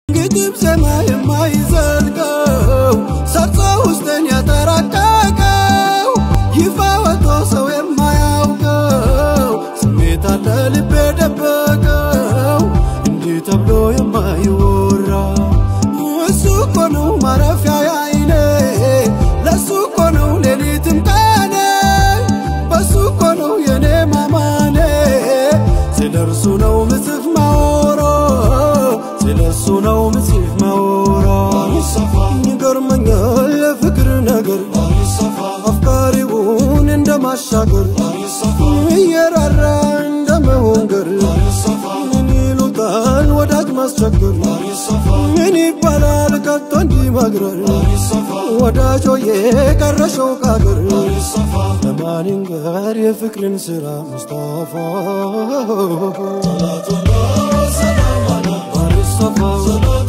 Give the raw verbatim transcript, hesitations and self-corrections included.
ግጥም ዜማ የማይዘልቀው ሰርጾ ውስጥን ያጠራቀቀው ይፋ ወጥቶ ሰው የማያውቀው ስሜት አለ ልቤ ደበቀው እንዲህ ተብሎ የማይወራ እሱ እኮ ነው ማረፊያ ያይኔ ለሱ እኮ ነው ሌሊትም ቀኔ በሱ እኮ ነው የኔ ማማኔ ስለርሱ ነው ምጽፍ ማወራ ስለሱ ነው ምጽፍ ማወራ ይገርመኛል የፍቅር ነገር አፍቃሪውን እንደማሻገር እየራራ እንደመሆንገር ምን ይሉታል ወዳጅ ማስቸገር ምን ይባላል ከቶ እንዲህ መግረር ወዳጆዬ ቀረሸው ካገር ለማን ይንገር የፍቅርን ስራ ሙስጠፋ ሰላም አላ ባሪስ ሰፋ